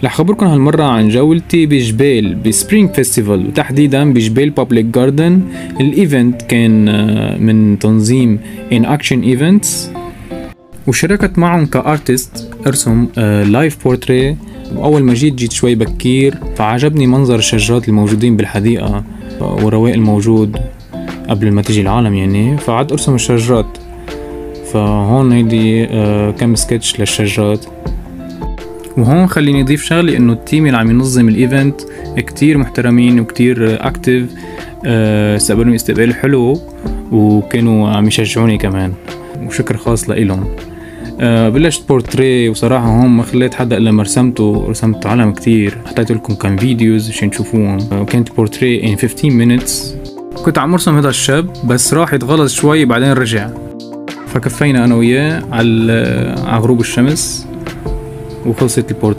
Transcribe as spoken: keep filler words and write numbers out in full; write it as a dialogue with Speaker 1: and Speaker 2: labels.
Speaker 1: رح خبركم هالمرة عن جولتي بجبال بسبرينغ فيستيفال، وتحديدا بجبال بابليك جاردن. الايفنت كان من تنظيم ان اكشن ايفنتس، وشاركت معهم كارتست ارسم لايف بورتري. واول ما جيت جيت شوي بكير، فعجبني منظر الشجرات الموجودين بالحديقة والرواق الموجود قبل ما تجي العالم يعني، فعد ارسم الشجرات. فهون هيدي كم سكتش للشجرات. وهون خليني اضيف شغلي انه التيم اللي عم ينظم الايفنت كتير محترمين وكتير اكتيف، استقبلوني استقبال حلو وكانوا عم يشجعوني كمان، وشكر خاص لإلهم. أه بلشت بورتري، وصراحة هون ما خليت حدا إلا ما رسمته، رسمت عالم كتير، حطيت لكم كم فيديوز عشان تشوفوهم. أه كانت بورتري in fifteen minutes. كنت عم ارسم هذا الشاب بس راح يتغلظ شوي بعدين رجع، فكفينا أنا وياه على غروب الشمس وخلصت البورتري.